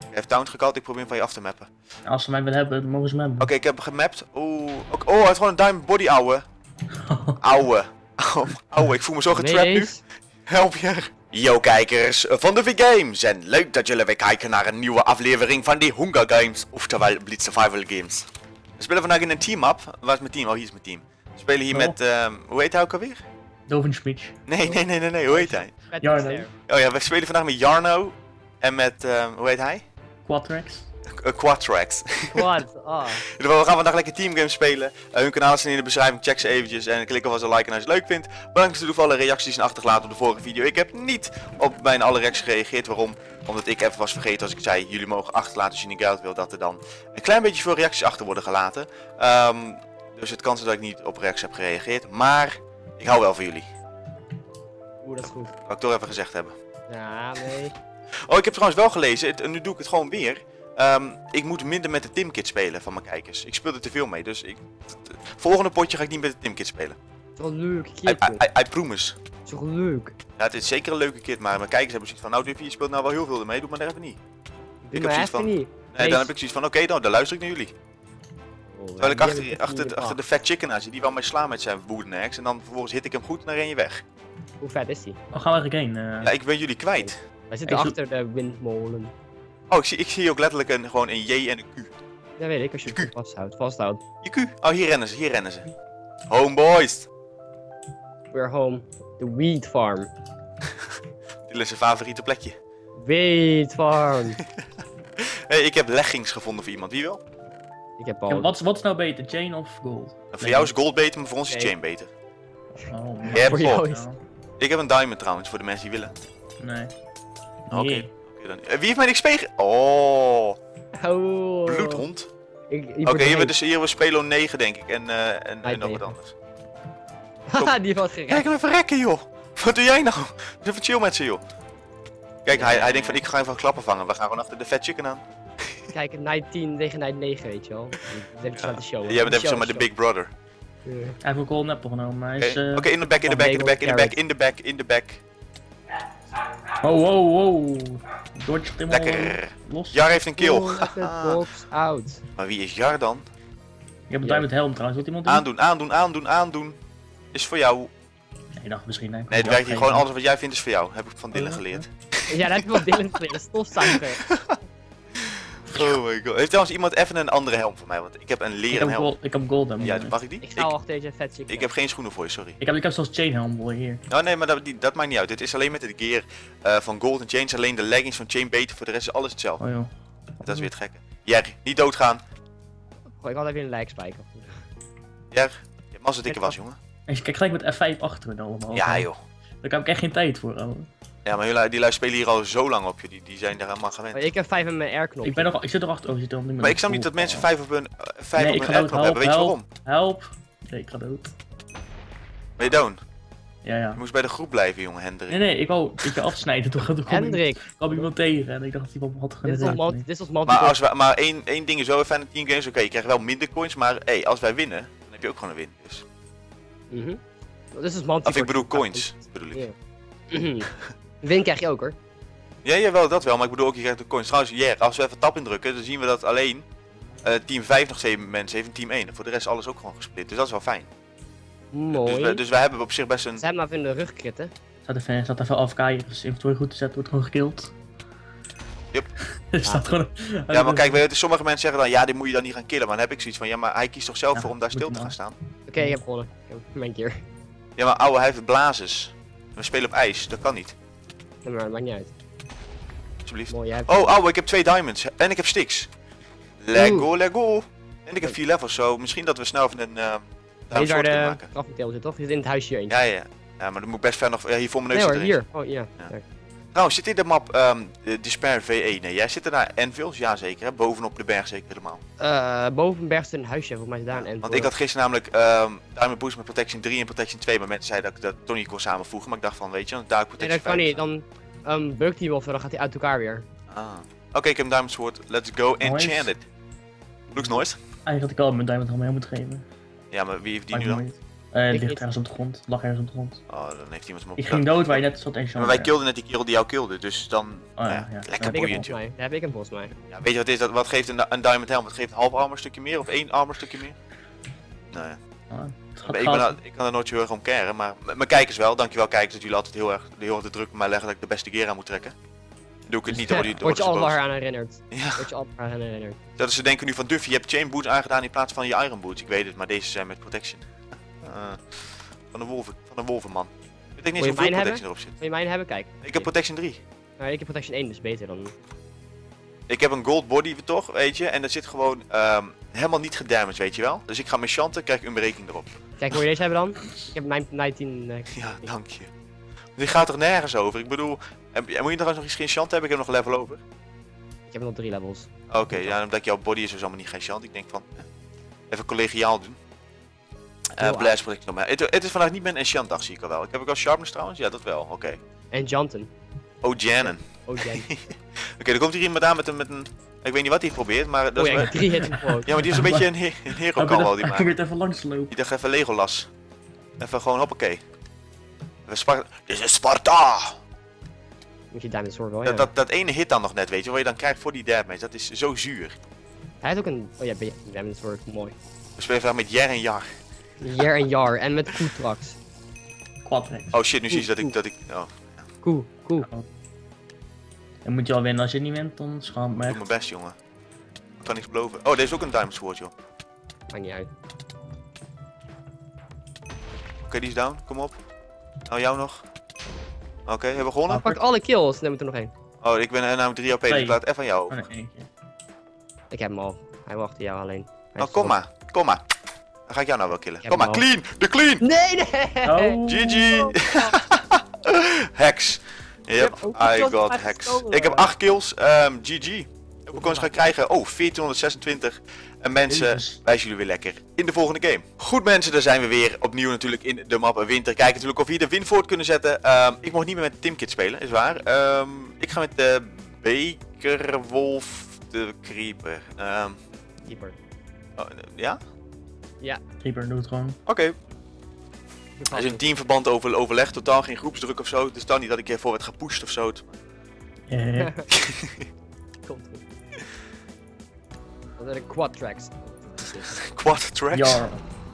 Hij heeft Towns gekald, ik probeer hem van je af te mappen. Als ze mij willen hebben, dan mogen ze me hebben. Oké, ik heb hem gemapt. Oeh, oh, hij heeft gewoon een diamond body, ouwe. Ouwe. Ouwe, ik voel me zo getrapt nu. Help je. Yo kijkers van de V-Games en leuk dat jullie weer kijken naar een nieuwe aflevering van die Hunger Games, oftewel Blitz Survival Games. We spelen vandaag in een team-up. Waar is mijn team? Oh, hier is mijn team. We spelen hier met, hoe heet hij ook alweer? Dovenspitch. Nee, hoe heet hij? Jarno. Oh ja, we spelen vandaag met Jarno en met, hoe heet hij? Quadrex. Quatrax. Wat? Ah. We gaan vandaag lekker teamgames spelen. Hun kanaal is in de beschrijving, check ze eventjes en klik alvast een like en als je het leuk vindt. Bedankt voor alle reacties en achtergelaten op de vorige video. Ik heb niet op bijna alle reacties gereageerd. Waarom? Omdat ik even was vergeten als ik zei, jullie mogen achterlaten als je niet geld wil, dat er dan een klein beetje veel reacties achter worden gelaten. Dus het kan zijn dat ik niet op reacties heb gereageerd, maar ik hou wel van jullie. Oeh, dat is goed. Wou ik toch even gezegd hebben. Ja, nee. Oh, ik heb trouwens wel gelezen, nu doe ik het gewoon weer. Ik moet minder met de Timkit spelen van mijn kijkers. Ik speel er te veel mee, dus volgende potje ga ik niet met de Timkit spelen. Het is wel een leuke kit. I promise. Het is toch leuk. Ja, het is zeker een leuke kit, maar mijn kijkers hebben zoiets van, nou Duffy, je speelt nou wel heel veel ermee, doe maar even niet. Ik heb zoiets van, niet. Nee, dan heb ik zoiets van, oké, dan luister ik naar jullie. Terwijl ik achter de fat chicken aan zit, die wou mij slaan met zijn wooden axe en dan vervolgens hit ik hem goed en dan ren je weg. Hoe vet is die? Waar gaan we eigenlijk heen? Ja, ik ben jullie kwijt. Wij zitten achter de windmolen. Oh, ik zie ook letterlijk gewoon een J en een Q. Ja, weet ik, als je het vasthoudt. Je Q. Oh, hier rennen ze. Homeboys. We're home. The weed farm. Dit is zijn favoriete plekje. Weed farm. Hey, ik heb leggings gevonden voor iemand. Wie wil? Ik heb Ja, al. wat is nou beter, chain of gold? Voor jou is gold beter, maar voor ons is chain beter. Oh, Jij hebt voor jou gold. is- ja. Ik heb een diamond trouwens, voor de mensen die willen. Nee. Oké. Nee. Wie heeft mijn XP Oh, Oh. bloedhond. Oké, Hier we spelen 9 denk ik en nog wat 9. anders. Haha, die was Kijk gerekt. hem even rekken joh. Wat doe jij nou? Doe even chill met ze joh. Kijk, hij denkt van ik ga even klappen vangen. We gaan gewoon achter de fat chicken aan. Kijk, night 10 tegen night 9, weet je wel. Even aan de show. Jij bent even zomaar de big brother. Ja. Hij heeft een golden apple genomen, maar hij is... Oké, in de back. Wow. Dodge helemaal Lekker. los. Jar heeft een kill. Oh, let the dogs out. Maar wie is Jar dan? Ik heb een diamond helm trouwens, wil iemand doen? Aandoen. Is voor jou. Nee, ik dacht misschien nee. Nee, het werkt hier gewoon alles wat jij vindt is voor jou. Heb ik van Dylan geleerd. Ja, dat heb je wel Dylan geleerd. Stofzuiger. Oh my god. Heeft trouwens iemand even een andere helm voor mij? Want ik heb een leren helm. Ik heb gold helm. Ja, mag ik die? Ik ga achter deze vet chicken. Ik heb geen schoenen voor je, sorry. Ik heb zelfs chain helm voor hier. Oh nee, maar dat maakt niet uit. Het is alleen met de gear van Gold en Chain. Is alleen de leggings van Chain beter. Voor de rest is alles hetzelfde. Oh joh. Dat is weer het gekke. Jerry, niet doodgaan. Goh, ik had even een lijkspijker. Jerry, je hebt mazzel dikke was, jongen. En kijk gelijk met F5 achter me allemaal. Ja joh. Daar heb ik echt geen tijd voor. Oh. Ja, maar die lui spelen hier al zo lang op je. Die zijn daar helemaal gewend. Maar ik heb 5 in mijn R-knop. Ik zit erachter. Oh, zit er Maar ik snap niet dat mensen 5 op hun ik ga dood. airknop hebben. Weet je waarom? Help. Nee, ik ga dood. Ben je down? Ja. Je moest bij de groep blijven, jongen, Hendrik. Nee, ik wou een beetje afsnijden. Toen Hendrik. kwam iemand tegen en ik dacht dat hij wat had Dit is ons Maar één ding is wel even aan de teamgames. Oké, je krijgt wel minder coins, maar hey, als wij winnen, dan heb je ook gewoon een win. Dus. Dit is multi. Of ik bedoel coins, bedoel ik. Ja. Win krijg je ook hoor. Ja, wel dat wel, maar ik bedoel ook, je krijgt de coins. Trouwens, als we even tab indrukken, dan zien we dat alleen team 5 nog 7 mensen heeft en team 1. En voor de rest alles ook gewoon gesplit, dus dat is wel fijn. Mooi. Dus wij hebben op zich best een... Ze hebben maar even in de rug kritten. Zat even AFK hier, dus inventory goed te zetten, wordt gewoon gekillt. Yep. Er staat gewoon... Ja, maar kijk, sommige mensen zeggen dan, ja, dit moet je dan niet gaan killen. Maar dan heb ik zoiets van, ja, maar hij kiest toch zelf voor om daar stil te gaan staan. Oké, ik heb gewonnen. Mijn keer. Ja, maar ouwe, hij heeft blazers. We spelen op ijs, dat kan niet. Ja, maar dat maakt niet uit. Alsjeblieft. Mooi, jij hebt... Oh, ouwe, ik heb 2 diamonds en ik heb sticks. Lego. En ik heb 4 levels, zo misschien dat we snel even een Weet je waar kunnen de maken. craftingtable zit, toch? Je zit in het huisje hierin. Ja, maar dat moet best ver nog... Ja, hier voor mijn neus Nee hoor, zit er hier. Oh, ja. Ja. Trouwens, zit in de map Despair VE? Nee, jij zit er naar Anvils? Ja, zeker. Hè? Bovenop de berg zeker helemaal. Boven een berg zit een huisje, volgens mij is daar een end. Want ik had gisteren namelijk Diamond Boost met Protection 3 en Protection 2. Maar mensen zeiden dat ik dat toch niet kon samenvoegen. Maar ik dacht van, weet je, dan Dark Nee, Protection dat kan 5. niet. Dan bukt hij of zo, dan gaat hij uit elkaar weer. Oké, ik heb een Diamond Sword. Let's go. Enchanted. Looks nice. Eigenlijk had ik al mijn diamond helm moeten geven. Ja, maar wie heeft die Maar nu dan? nooit. ligt niet. ergens op de grond. Lag ergens op de grond. Oh, dan heeft iemand hem op. Ik ging dood waar je net zat en Maar wij kilden net die kerel die jou kilde, dus dan... Oh, nou ja, ja. lekker Heb ik hem boeiend, volgens joh. mij. Daar heb ik hem volgens mij. Ja, weet je wat is dat? Wat geeft een diamond helm? Wat geeft een half armor stukje meer of 1 armor stukje meer? Nou ja. Oh, het gaat Ik gas. kan er nooit zo heel erg om caren, maar mijn kijkers wel. Dankjewel kijkers dat jullie altijd heel erg de druk bij mij leggen dat ik de beste gear aan moet trekken. Doe ik het niet, dan Word je worden ze allemaal boos. aan herinnerd. Ja, Word je allemaal aan herinnerd. dat is ze denken nu van Duffy, je hebt chain boots aangedaan in plaats van je iron boots. Ik weet het, maar deze zijn met protection. Van de wolvenman. Ik denk niet Wil je zoveel mijn protection erop zit. Wil je mijn hebben? Kijk. Ik heb protection 3. Nou, ik heb protection 1, dus beter dan. Ik heb een gold body toch, weet je, en dat zit gewoon helemaal niet gedamaged, weet je wel. Dus ik ga mijn chanten, krijg ik een berekening erop. Kijk, wil je deze hebben dan? Ik heb mijn 19. Ja, dank je. Die gaat toch nergens over? Ik bedoel, moet je trouwens nog eens geen chant hebben? Ik heb nog een level over. Ik heb nog 3 levels. Oké, ja, omdat jouw body is dus allemaal niet geen chant. Ik denk van, even collegiaal doen. Heel Blast protect nog maar. Het is vandaag niet mijn enchant dag, zie ik al wel. Ik heb ook al sharpness trouwens? Ja, dat wel, oké. En Janten. Oh, Jannen. Oh, Jan. Oké, dan komt hier iemand aan met een... Ik weet niet wat hij probeert, maar... Dat Oh is ja, wel- 3 hit quote. Ja, maar die is een beetje een hero call wel, die Ik maakt. probeer even langs te lopen. Die dacht even Legolas. Even gewoon hoppakee. Even Sparta. Dit is Sparta! Moet je Diamond Sword wel, ja. Dat ene hit dan nog net, weet je, wat je dan krijgt voor die damage. Dat is zo zuur. Hij heeft ook een... Oh ja, Diamond Sword, mooi. We spelen vandaag met Jer en Jar. Jaar en jaar. En met Koetrax. Quadrex. Oh shit, nu zie je dat ik... Oh, Koe. Dan moet je al winnen. Als je niet wint, dan schaam ik me doe echt. mijn best, jongen. Ik kan niks beloven. Oh, deze is ook een diamond sword, joh. Maakt niet uit. Oké, die is down. Kom op. Oh, jou nog. Oké, hebben we gewonnen? Pak alle kills, dan moet er nog één. Oh, ik ben namelijk 3 AP, dus Twee. ik laat het even aan jou Oh, over. nee, één keer. Ik heb hem al. Hij wacht jou alleen. Hij Oh, is kom zo- maar. Kom maar. Dan ga ik jou nou wel killen. Ik heb Kom maar, hem al. clean! De clean! Nee, nee! Oh. GG! Hacks. Yep, heb ook I kills got uit hacks. gestolen. Ik heb 8 kills. GG. Hoeveel kans ga ik krijgen? Oh, 1426. En mensen, Jezus. wij zien jullie weer lekker in de volgende game. Goed mensen, daar zijn we weer opnieuw natuurlijk in de map winter. Kijken natuurlijk of we hier de win voort kunnen zetten. Ik mocht niet meer met Timkit spelen, is waar. Ik ga met de Bekerwolf, de Creeper. Keeper. Ja? Creeper doet gewoon. Oké. Er is een teamverband overleg, totaal geen groepsdruk of zo. Het is dan niet dat ik ervoor werd gepusht of zo. Komt goed. Dat zijn de quad tracks. Quad tracks. Ja.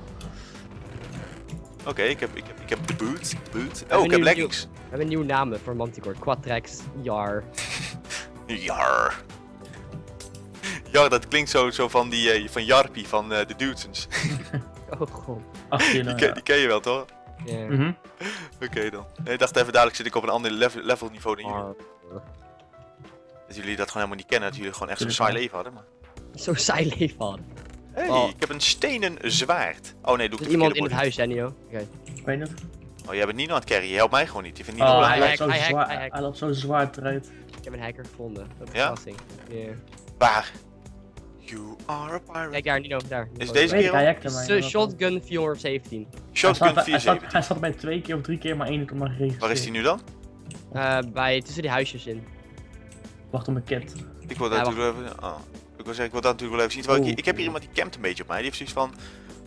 Oké, ik heb de boot. een Oh, ik heb nieuw- leggings. We hebben een nieuwe naam voor Manticore. Quad tracks. Jar. Jar. Jar, dat klinkt zo van die van Jarpie van de Dudesons. Oh god. Achter je dan. Die ken je wel, toch? Ja. Mhm. Oké dan. Nee, ik dacht even dadelijk zit ik op een ander level niveau dan jullie. Jar. Dat jullie dat gewoon helemaal niet kennen, dat jullie gewoon echt zo'n Tuurlijk saai wel. leven hadden. Maar... Zo saai leven hadden. Hey, Oh. ik heb een stenen zwaard. Oh nee, doe Er ik is de iemand in het verkeerde huis, hè, Nio? Oké. Ik weet het. body. Oh, jij bent Nino aan het carryen, je helpt mij gewoon niet. Je vindt Nino Oh, belangrijk. hij loopt zo hij hackt, zwaar. hij hackt. Hij loopt zo zwaar eruit. Ik heb een hacker gevonden. Dat is Ja? verrassing. Ja. Waar? You are a pirate. Kijk daar, Nino, daar. Is Oh, deze daar. Weet ik, kerel? hij hackte mij. Shotgun 417. Shotgun hij 417. staat bij 2 keer of 3 keer, maar 1 keer maar geregistreerd. Waar is die nu dan? Bij tussen die huisjes in. Wacht op mijn cat. Ik wil dat Ja, natuurlijk wel even... Oh. Ik wil zeggen, ik wil dat natuurlijk wel even zien. Terwijl Oeh. ik heb hier iemand die campt een beetje op mij. Die heeft zoiets van...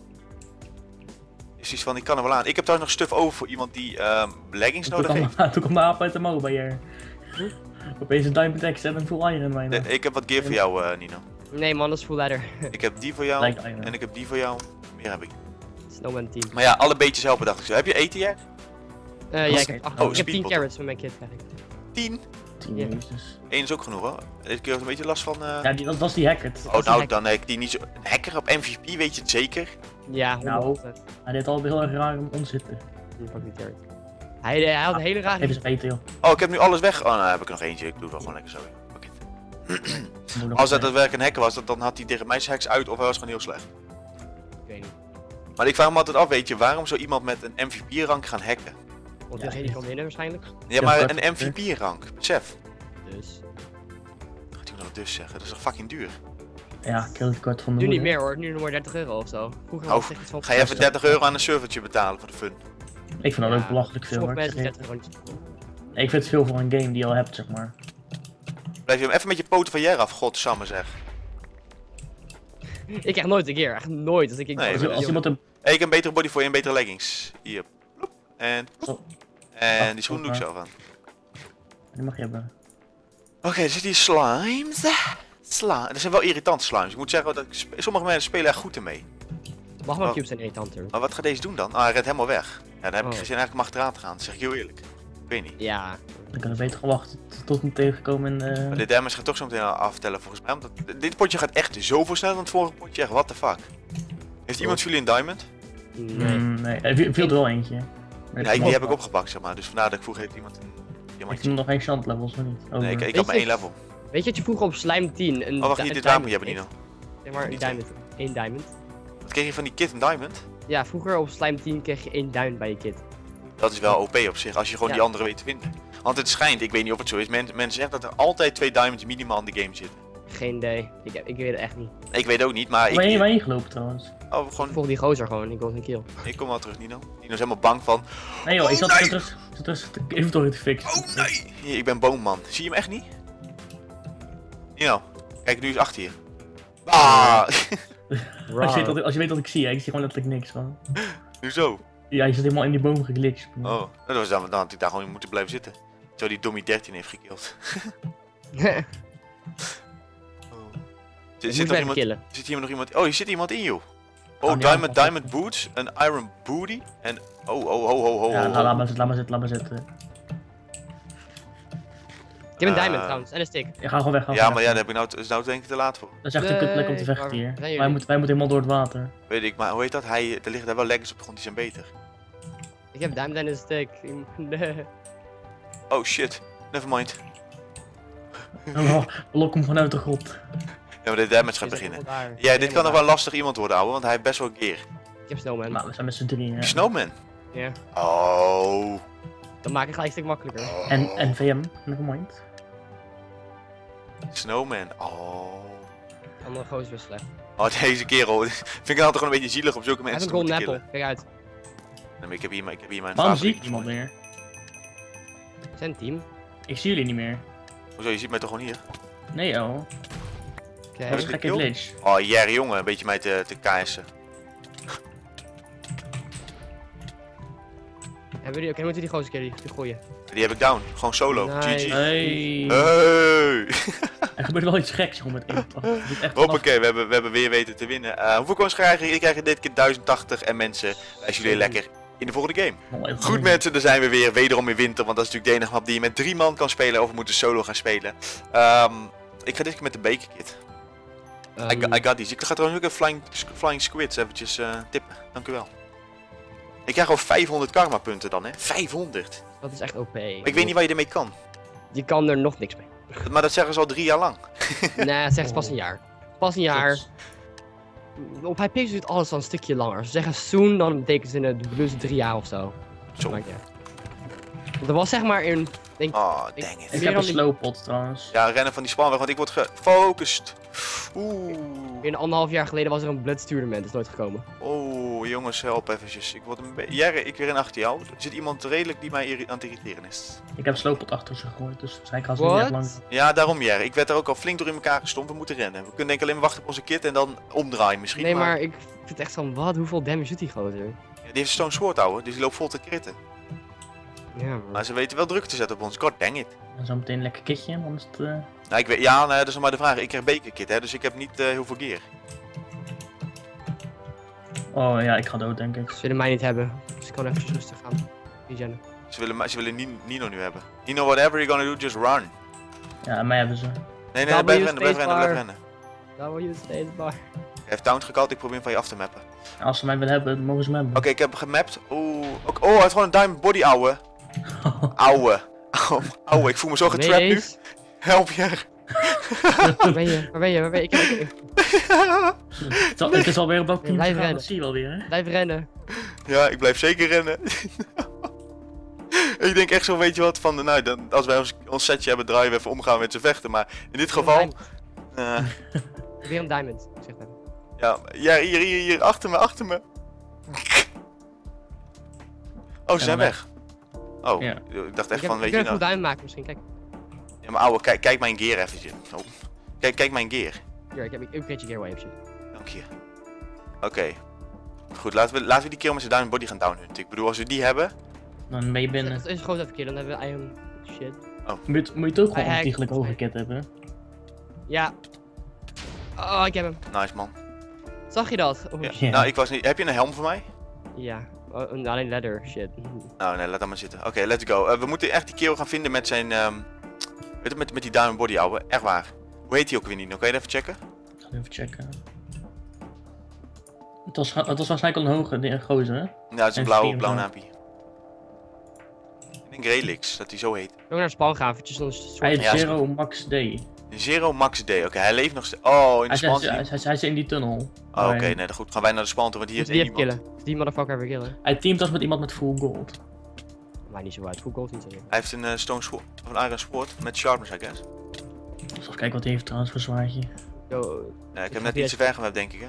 ik kan er wel aan. Ik heb trouwens nog stuff over voor iemand die leggings nodig heeft. Toen kwam de aap uit de mouw bij je. Opeens een Diamond X en een full iron bijna. Ik heb wat gear voor jou, Nino. Nee man, dat is full ladder. Ik heb die voor jou Lijkt iron. en ik heb die voor jou. Meer heb ik. Snowman 10. Maar ja, alle beetjes helpen dacht ik zo. Heb je eten, Jack? Ja, ik heb, Oh, ik heb 10 speedbot. carrots met mijn kit krijg ik. 10. 10 Ja. Jezus. 1 is ook genoeg hoor. Deze keer had een beetje last van... Ja, dat was die hacker. Oh, nou dan heb ik die niet zo... Een hacker op MVP, weet je het zeker? Ja, 100%. Nou. Hij deed al heel erg raar om ons zitten. Fuck die carrot. Hij had een hele rare... Even eens eten, joh. Oh, ik heb nu alles weg. Oh, nou heb ik er nog eentje. Ik doe het wel gewoon lekker zo. Fuck it. Moet nog Als dat wat daadwerkelijk een hacker was, dan had hij tegen mij zijn hacks uit of hij was gewoon heel slecht. Ik weet niet. Maar ik vraag me altijd af, weet je, waarom zou iemand met een MVP-rank gaan hacken? Want Ja, degene niet. kan winnen waarschijnlijk. Ja, Ja, maar dat- een MVP-rank, besef. Dus. Gaat hij nog dus zeggen, dat is toch fucking duur? Ja, creditcard van de Nu niet moeder. meer hoor, nu nog maar 30 euro of zo. Vroeger Oh, was het echt iets van... Ga je even 30 euro aan een servertje betalen voor de fun? Ik vind dat Ja, ook belachelijk veel. Sommige hoor. mensen Ik 30 euro. vind het veel voor een game die je al hebt, zeg maar. Blijf je hem even met je poten van Jer af, godsamme zeg. Ik krijg nooit een keer, echt nooit. Als ik Nee, Als, maar als iemand een Hey, ik heb een betere body voor je en betere leggings. Hier. Ploep. En Zo. En die schoen doe ik zelf aan. Die mag je hebben. Oké, er zitten hier slimes. Dat zijn wel irritante slimes. Ik moet zeggen dat sommige mensen spelen er goed ermee. Magma-cubes zijn irritanter. Maar wat gaat deze doen dan? Ah, hij rent helemaal weg. Ja, dan heb ik Oh. geen zin eigenlijk om achteraan te gaan. Dat zeg ik heel eerlijk. Ik weet niet. Ja. Dan kunnen we beter wachten tot we tegenkomen in Maar de damage gaat toch zo meteen aftellen volgens mij. Omdat dit potje gaat echt zoveel sneller dan het vorige potje. Echt, what the fuck. Heeft iemand jullie een diamond? Nee. nee, er viel er wel eentje. Ja, die heb ik opgepakt, zeg maar. Dus vandaar dat ik vroeg, heeft iemand een Heeft diamantje? hij nog geen chant levels of niet? Nee, ik Weet had maar je- 1 level. Weet je wat je vroeger op Slime 10 een Oh, wacht, niet dit wapen hebben, Nino. Zeg maar, een Niet, diamond. 1 diamond. Wat kreeg je van die kit, een diamond? Ja, vroeger op Slime 10 kreeg je 1 diamond bij je kit. Dat is wel OP op zich, als je gewoon Ja. die andere weet te vinden. Want het schijnt, ik weet niet of het zo is, mensen zeggen dat er altijd 2 diamonds minimaal in de game zitten. Geen idee. Ik weet het echt niet. Ik weet ook niet, maar Waar ben je ik... heen gelopen trouwens? Oh, gewoon... Volg die gozer gewoon, ik wil een kill. Ik kom wel terug, Nino. Nino is helemaal bang van... Nee joh, ik Oh, zat nee! terug de inventory te fixen. Oh nee! Hier, ik ben boomman. Zie je hem echt niet? Nino, kijk nu eens achter je. Ah! Als je weet wat ik zie, hè, ik zie gewoon letterlijk niks van. Nu zo. Ja, je zit helemaal in die boom geglitcht. Oh, dat was dan had ik daar gewoon in moeten blijven zitten. Zo die Dommy 13 heeft gekild. Ik Zit, moet er weg killen. zit hier nog iemand? Oh, hier zit iemand in, joh. Oh, Oh, die diamond boots, een iron booty en... Oh, ho. Ja, laat maar zitten. Ik heb een diamond trouwens, en een stick. Ja, ga gewoon weg. Ja, maar ja, daar heb ik nou, is nou denk ik te laat voor. Dat is echt een kutplek om te Nee, vechten waar hier. zijn Wij jullie? moeten helemaal door het water. Weet ik, maar hoe heet dat? Er liggen daar wel leggings op de grond, die zijn beter. Ik heb diamond en een stick. Nee. Oh shit, nevermind. We lokken hem gewoon uit de grot. Ja, maar de damage gaat Is dat beginnen. helemaal daar? Ja, dit kan Helemaal nog wel lastig iemand worden, ouwe, want hij heeft best wel gear. daar. Ik heb snowman. Maar we zijn met z'n drieën. Ja. Snowman? Ja. Oh. Dan maak ik gelijk een stuk makkelijker. En VM, nevermind. Snowman, oh. Andere gozer is slecht. Oh, deze kerel. Vind ik het altijd gewoon een beetje zielig om zulke Hij heeft mensen een te golden moeten apple, killen. kijk uit. Nee, maar ik heb hier mijn Waarom favoriete zie ik niemand persoon. meer? Zijn team. Ik zie jullie niet meer. Hoezo, je ziet mij toch gewoon hier? Nee oh. Oké. Dat is een gekke kill? glitch. Oh, Jerry jongen, een beetje mij te KS'en. Hebben jullie, oké, moeten die gozer killen, die gooien. Die heb ik down, gewoon solo. Nice. GG. Hey. Hey! Er gebeurt wel iets geks gewoon met 81. Het is echt Hoppakee, we hebben weer weten te winnen. Hoeveel coins krijgen jullie? Ik krijg dit keer 1080 en mensen, wij zien jullie lekker in de volgende game. lastig. Goed mensen, daar zijn we weer, wederom in winter, want dat is natuurlijk de enige map die je met 3 man kan spelen of we moeten solo gaan spelen. Ik ga dit keer met de Baker Kit. I got these. Ik ga trouwens ook een flying squids eventjes tippen, dankjewel. Ik krijg al 500 karma punten dan, hè? 500! Dat is echt OP. Ik weet niet waar je ermee kan. Je kan er nog niks mee. Maar dat zeggen ze al 3 jaar lang. Nee, dat zeggen ze pas een jaar. Pas een jaar. Klopt. Op Hypixel duurt alles al een stukje langer. Ze zeggen soon, dan betekent ze in de plus 3 jaar of zo. Zo. Maakt niet uit. Want er was zeg maar in... Denk, Oh, ik- dang it. Ik Meer heb een dan die- slowpot trouwens. Ja, rennen van die span weg, want ik word gefocust. Oeh. in 1,5 jaar geleden was er een Bloods tournament, is nooit gekomen. Oh, jongens, help eventjes. Ik word een beetje... Jerry, ik weer in achter jou. Er zit iemand redelijk die mij aan het irriteren is. Ik heb slowpot achter ze gegooid, dus waarschijnlijk gaan ze niet echt lang. What? Ja, daarom Jerry. Ik werd er ook al flink door in elkaar gestompt. We moeten rennen. We kunnen denk ik alleen maar wachten op onze kit en dan omdraaien misschien. Nee, maar ik vind het echt van, wat? Hoeveel damage doet die gozer? Ja, die heeft Stone Sword, ouwe. Dus die loopt vol te kritten. Ja, Maar ze weten wel druk te zetten op ons. God dang it. En zo meteen een lekker kitje, anders het... Nou, ik weet... Ja, nee, dat is nog maar de vraag. Ik krijg Baker Kit, hè. Dus ik heb niet heel veel gear. Oh ja, ik ga dood denk ik. Ze willen mij niet hebben, dus ik kan even rustig gaan. Regen. Ze willen Nino nu hebben. Nino, whatever you're gonna do, just run. Ja, en mij hebben ze. Nee, W blijf rennen, blijf rennen, blijf spacebar. rennen. W spacebar. Hij heeft Taunt gekald, ik probeer hem van je af te mappen. En als ze mij willen hebben, dan mogen ze me hebben. Oké, ik heb hem gemapt. Oeh. Oh, hij heeft gewoon een diamond body, ouwe. Ouwe. Ouwe, ik voel me zo getrapt nu. Help je. Waar ben je? Waar ben je? Waar ben je? Het is alweer op welk team Blijf gegaan, rennen. dat zie je wel weer hè. Blijf rennen. Ja, ik blijf zeker rennen. Ik denk echt zo, weet je wat, van nou, dan, als wij ons setje hebben, draaien we even omgaan met ze vechten. Maar in dit geval... Weer een diamond, ik zeg hem. ja, hier, achter me. Oh, ze zijn maar- weg. Oh, Ja. ik dacht Ik echt heb, van, ik weet kan je een nou... goed diamond maken misschien, kijk. Ja, maar ouwe, kijk mijn gear eventjes. Oh. Kijk mijn gear. Hier, ik heb een upgrade gear way op je. Dank je. Oké. Goed, laten we die kerel met zijn diamond body gaan downhunten. Ik bedoel, als we die hebben... Dan ben je binnen. Dat is gewoon even keer, dan hebben we iron shit. Moet je het ook gewoon Hij ontiegelijk hackt. overkit hebben? Ja. Oh, ik heb hem. Nice, man. Zag je dat? Oh, Ja. shit. Nou, ik was niet... Heb je een helm voor mij? Ja. Oh, alleen leather shit. Nou, nee, laat dat maar zitten. Oké, let's go. We moeten echt die kerel gaan vinden met zijn... weet je, met die diamond body, ouwe. Echt waar. Hoe heet die ook weer niet? Kan je dat even checken? Ik ga even checken. Het was waarschijnlijk al een hoge gozer, hè? Ja, het is een En blauw Steam, naampie. Ik denk Relix, dat hij zo heet. Ook naar de spawn gaan, eventjes dan is het Hij soort... heeft Ja, Zero Max D. Zero Max D. Oké, hij leeft nog steeds. Oh, in de spawn. Hij is in die tunnel. Oh, oké, nee, dan goed. Gaan wij naar de spawn toe, want hier is die één even iemand. killen. Die motherfucker even killen. Hij teamt als met iemand met full gold. Maar niet zo uit, full gold niet zo. Hij heeft een stone sword, of een iron sword met sharpness, I guess. Even kijken wat hij heeft trouwens voor zwaardje. Yo, Ja, ik heb net iets te ver gemaakt, denk ik, hè.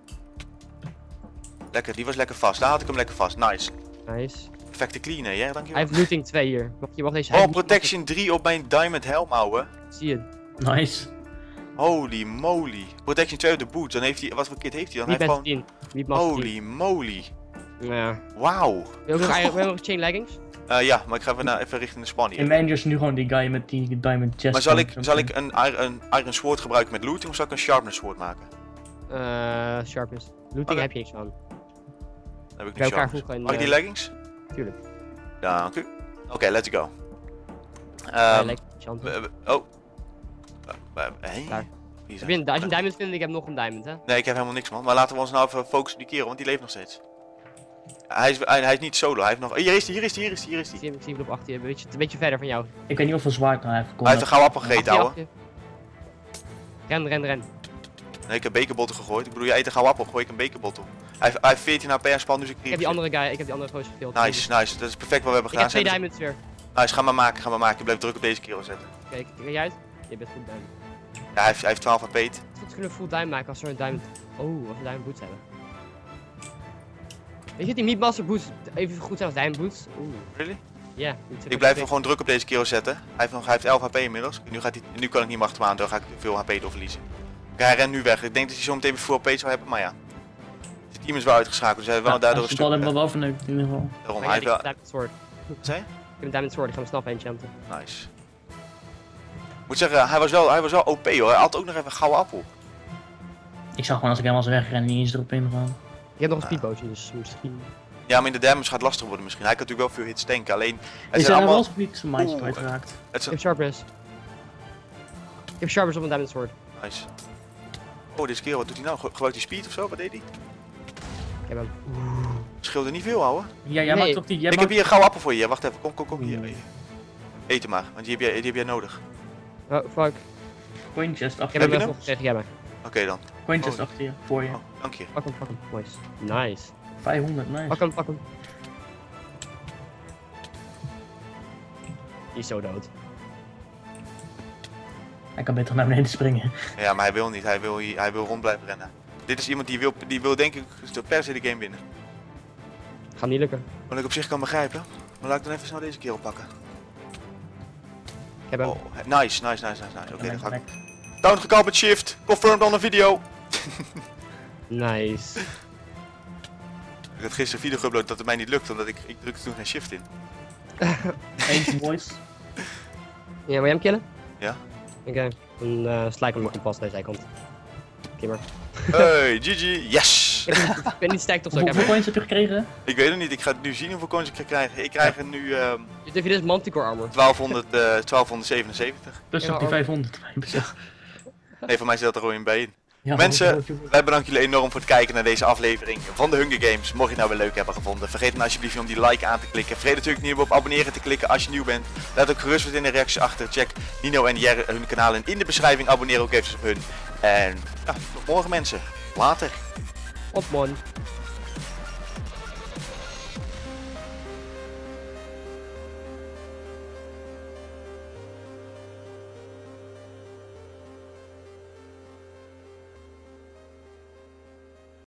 Lekker, die was lekker vast. Daar had ik hem lekker vast. Nice. nice. Perfecte cleaner, ja, Hij dankjewel. heeft looting 2 hier. Je mag deze... Oh, protection 3 op mijn diamond helm, ouwe. Zie je. Nice. Holy moly. Protection 2 op de boots. Dan heeft hij, wat voor kit heeft hij dan? Niet Hij met heeft gewoon... 10. Niet master 10. Holy moly. Ja. Wauw. Wil je ook nog wil je nog chain leggings? Ja, maar ik ga even richting de spawn In hier. Manager is nu gewoon die guy met die diamond chest. Maar zal ik een iron sword gebruiken met looting of zal ik een sharpness sword maken? Sharpness. Looting Oké. heb je niks van. Dan heb ik Bij niet elkaar sharpness. voegen en... Mag ik die leggings? Tuurlijk. Dank u. Oké, let's go. Oh. Hé? Daar. Wie is Als je dat? een diamond vindt, ik heb nog een diamond, hè? Nee, ik heb helemaal niks, man. Maar laten we ons nou even focussen op die kerel, want die leeft nog steeds. Hij is niet solo, hij heeft nog... Hier is hij. Ik zie hem op achter je, een beetje verder van jou. Ik weet niet of hij zwaard nou heeft. Hij heeft een gouden appel gegeten, ouwe. Achter je. Ren. Nee, ik heb bekerbotten gegooid. Ik bedoel, je eet een gouden appel, gooi ik een bekerbottel. Hij heeft 14 HP en span, dus ik Ik heb die andere guy, ik heb die andere gozer gekild. Nice. Dat is perfect wat we hebben Ik heb gedaan. 2 diamonds weer. Nice, ga maar maken. Je blijft druk op deze kerel zetten. Kijk, kijk jij uit? Je bent goed diamond. Ja, hij heeft 12 HP. Het is goed te kunnen full diamond maken als we een diamond... Oh, als we diamond boots hebben. Weet je, die Meat Master boots even goed zijn als diamond boots? Oeh. Really? Ja. Ik blijf hem gewoon druk op deze kerel zetten. Hij heeft 11 HP inmiddels. Nu kan ik niet meer achter hem aan, dan ga ik veel HP doorverliezen. Kijk, hij rent nu weg. Ik denk dat hij zo meteen weer full HP zou hebben, maar ja. Het team is wel uitgeschakeld, dus hij heeft wel daardoor een Als je het al stuk... hebt, wel verneukt in ieder geval. Daarom, Maar hij ja, heeft die wel... diamond sword. Wat zei je? Ik heb een diamond sword, ik ga hem snel enchanten. Nice. Moet zeggen, hij was wel OP hoor. Hij had ook nog even een gouden appel. Ik zag gewoon als ik helemaal zo wegren niet eens erop ingaan. Ik heb nog een speedbootje, dus misschien... Ja, maar in de damage gaat het lastig worden misschien. Hij kan natuurlijk wel veel hits tanken, alleen... Het Is zijn er wel allemaal... eens niet zijn mindje Oeh. kwijtgeraakt? Het Ik zijn... heb sharpness. Ik heb sharpness op een diamond sword. Nice. Oh, deze kerel, wat doet hij nou? Gebruikt hij speed of zo? Wat deed hij? Ik heb hem. Scheelde niet veel, ouwe. Ja, jij Nee. maakt toch die... Ik heb hier een gouden appel voor je. Wacht even, kom hier. Eet hem maar, want die heb jij nodig. Oh, fuck. coin chest Ik achter heb je hem hem? nog gekregen, jij maar. Oké dan. Coin chest Oh. achter je, voor je. Oh, dank je. Fuck hem. Nice. Nice. 500, nice. Pak hem. Die is zo dood. Hij kan beter naar beneden springen. Ja, maar hij wil niet. Hij wil rond blijven rennen. Dit is iemand die wil denk ik per se de game winnen. Gaat niet lukken. Wat ik op zich kan begrijpen. Maar laat ik dan even snel deze kerel pakken. Ik heb hem. Oh, nice. Oké, dan ga ik. Lekker. Down gekald met shift. Confirmed on een video. Nice. Ik had gisteren een video geüpload dat het mij niet lukt, omdat ik drukte toen geen shift in. Eentje boys. Ja, wil jij hem killen? Ja. Oké. Dan sla ik hem nog een pas aan de zijkant. Kimmer. Hey, GG, yes! Ik ben niet sterk of zo. Ik Hoeveel heb coins heb je gekregen? Ik weet het niet, ik ga het nu zien hoeveel coins ik ga krijgen. Ik krijg er nu Je dit is Manticore armor. 1277. Plus Ja, op die oh. 500. Nee, voor mij zit dat er gewoon bij in. Ja, Mensen, wij bedanken jullie enorm voor het kijken naar deze aflevering van de Hunger Games. Mocht je het nou weer leuk hebben gevonden, vergeet dan alsjeblieft niet om die like aan te klikken. Vergeet natuurlijk niet om op abonneren te klikken als je nieuw bent. Laat ook gerust wat in de reacties achter. Check Nino en Jerry hun kanalen in de beschrijving. Abonneer ook even op hun. En ja, tot morgen mensen. Later. Op man.